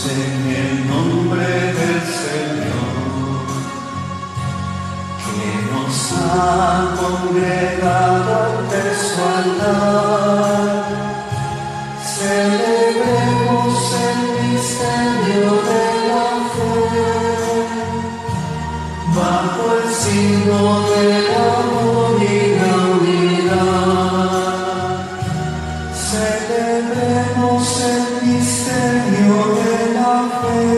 en el nombre del Señor, que nos ha congregado ante su altar. Celebremos el misterio de la fe, bajo el signo del amor y la unidad. Celebremos el misterio de la fe,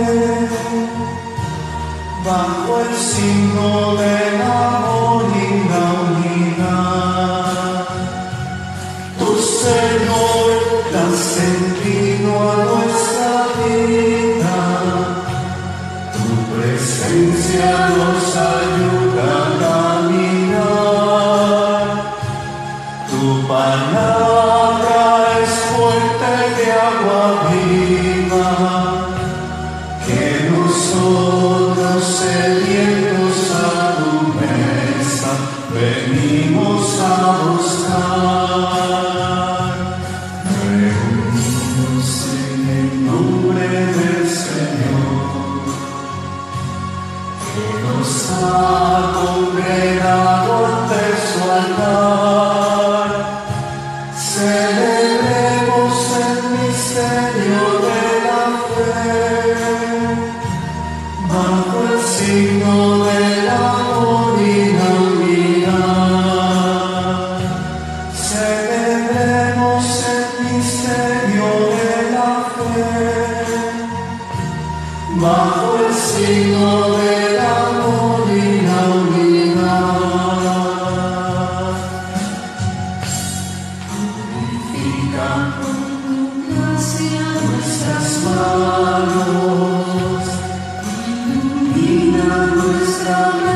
bajo el signo del amor y la unidad. Tu Señor, das sentido a nuestra vida, tu presencia nos ayuda a caminar, tu palabra es fuente de agua viva, que nosotros sedientos a tu mesa venimos a buscar. Reunidos en el nombre del Señor, que nos ha congregado ante su altar. Celebremos el misterio de la fe, bajo el signo del amor y la unidad. Celebremos el misterio de la fe, bajo el signo del amor y la unidad. Purifica con tu gracia nuestras manos, ilumina nuestra mente.